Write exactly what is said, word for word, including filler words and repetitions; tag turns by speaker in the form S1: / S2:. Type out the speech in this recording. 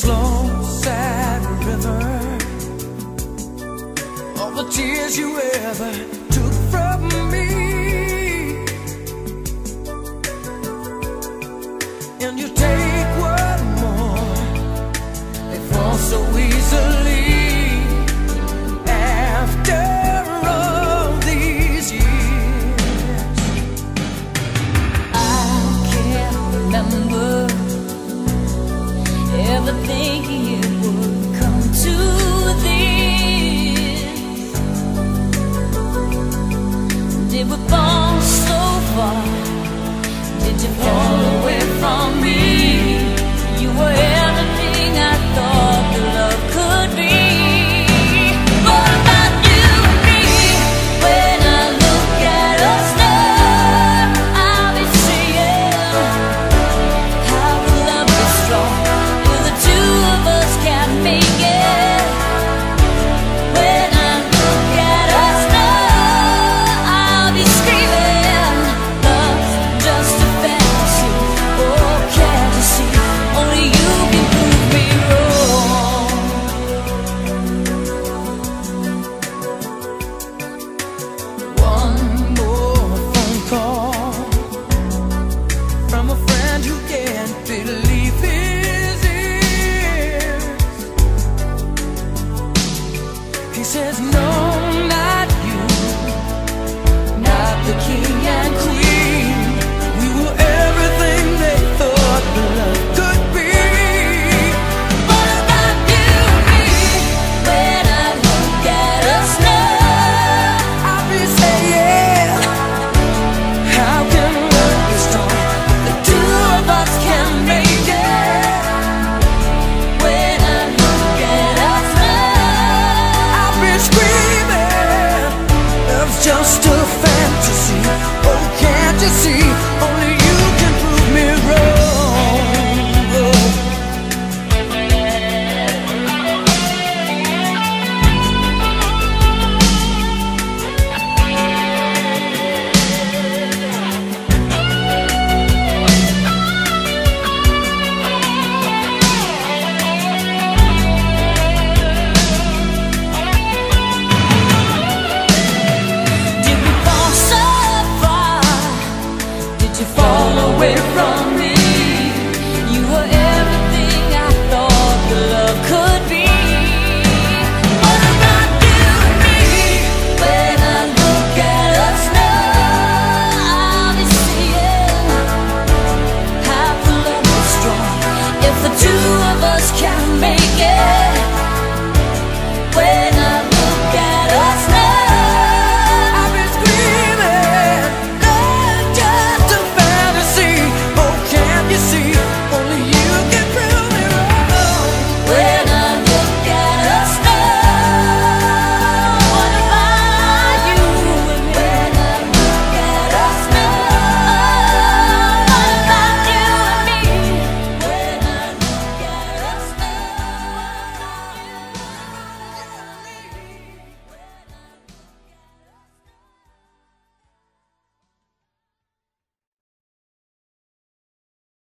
S1: slow, sad river, all the tears you ever took from me, and you take one more, they fall so easily. After all these years,
S2: I can't remember ever thinking it would come to this. Did we fall so far? Did you fall away from me? You were everything I thought the love could be. What about you and me? When I look at us now, I'll be saying, how can love be strong if the two of us can't make it? When I look at us now, I'll be screaming, love's just a fantasy. Oh, can't you see? Only you can prove me wrong.
S1: one more phone call from a friend who can't believe his ears. He says, no, not you, not the king and queen. We were everything they thought love could be.
S2: What about you and me? When I look at us now,
S1: I'll be saying, how can love be strong? The two of us can make it.
S2: when I look at us now,
S1: I'll be screaming, love's just a fantasy. Oh, can't you see?